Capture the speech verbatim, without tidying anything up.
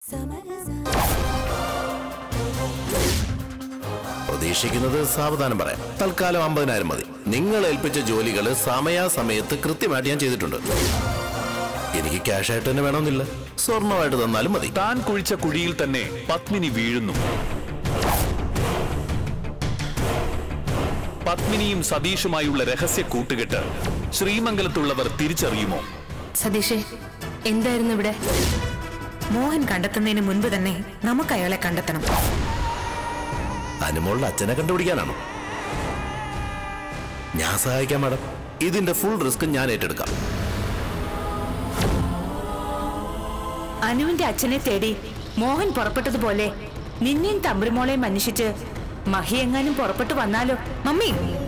പ്രതീക്ഷിക്കുന്നത് സാവധാനം പറയാം. തൽക്കാലം അമ്പതിനായിരം മതി. നിങ്ങൾ ഏൽപ്പിച്ച ജോലികൾ സമയാസമയത്ത് കൃത്യമായിട്ട് ഞാൻ ചെയ്തിട്ടുണ്ട്. എനിക്ക് ക്യാഷ് ആയിട്ട് തന്നെ വേണമെന്നില്ല, സ്വർണമായിട്ട് തന്നാലും മതി. താൻ കുഴിച്ച കുഴിയിൽ തന്നെ പത്മിനി വീഴുന്നു. പത്മിനിയും സതീഷുമായുള്ള രഹസ്യ കൂട്ടുകെട്ട് ശ്രീമംഗലത്തുള്ളവർ തിരിച്ചറിയുമോ? സതീഷേ, എന്തായിരുന്നു ഇവിടെ? മോഹൻ കണ്ടെത്തുന്നതിന് മുൻപ് തന്നെ നമുക്ക് അയാളെ കണ്ടെത്തണം. അനുമോളുടെ അച്ഛനെ കണ്ടുപിടിക്കാനാണോ? ഞാൻ സഹായിക്കാം മാഡം. ഇതിന്റെ ഫുൾ റിസ്ക് ഞാൻ ഏറ്റെടുക്കാം. അനുവിന്റെ അച്ഛനെ തേടി മോഹൻ പുറപ്പെട്ടതുപോലെ നിന്നെയും തമ്പ്രിമോളെയും അന്വേഷിച്ച് മഹി എങ്ങാനും പുറപ്പെട്ടു വന്നാലോ? മമ്മി